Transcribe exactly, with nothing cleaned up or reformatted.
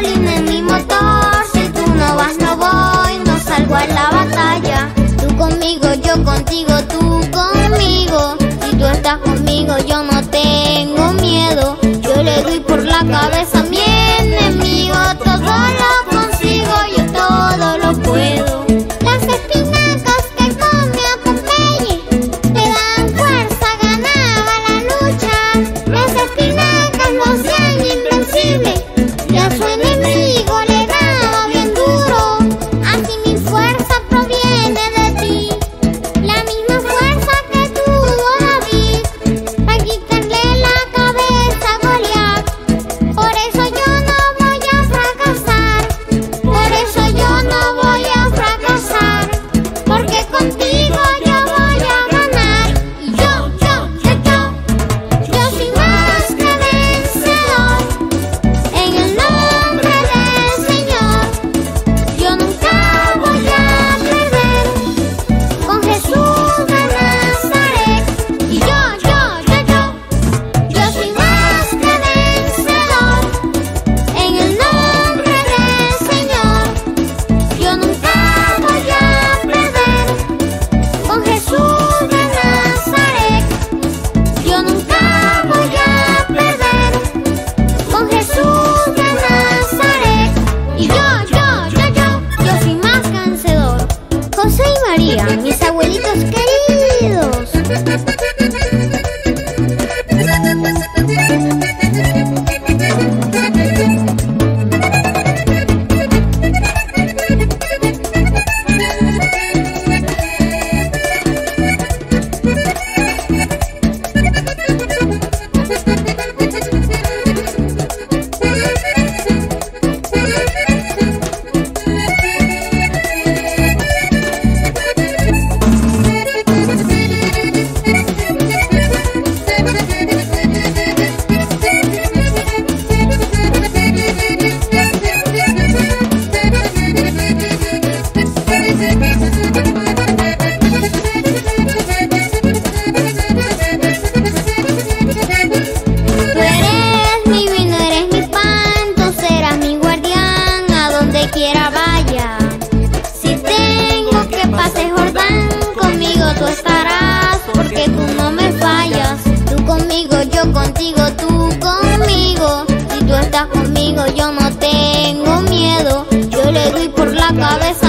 gasolina en mi motor. Si tú no vas, no voy, no salgo a la batalla. Tú conmigo, yo contigo, tú conmigo. Si tú estás conmigo, yo no tengo miedo. Yo le doy por la cabeza a mi enemigo. Todo lo consigo, yo todo lo puedo. Las espinacas que comía Popeye le dan fuerza, ganaba la lucha. Las espinacas lo hacían invencible y a su enemigo le daba bien duro. Así mi fuerza proviene de ti, la misma fuerza que tuvo David para quitarle la cabeza a Goliat. Por eso yo no voy a fracasar, por eso yo no voy a fracasar, porque contigo yo voy a ganar. Y yo, yo, yo, yo, yo soy más que vencedor. En el nombre del Señor, yo nunca voy a perder. Con Jesús de Nazaret. Y yo, yo, yo, yo, yo soy más que vencedor. En el nombre del Señor, yo nunca voy a perder. Con Jesús de Nazaret, yo nunca voy a perder. Con Jesús de Nazaret. Y yo, yo, yo, yo, yo soy más que vencedor. José y María, mis abuelitos queridos. Tú eres mi vino, eres mi pan, tú serás mi guardián a donde quiera vaya. Si tengo que pasar Jordán, conmigo tú estarás, porque tú no me fallas. Tú conmigo, yo contigo, tú conmigo. Si tú estás conmigo, yo no tengo miedo. Yo le doy por la cabeza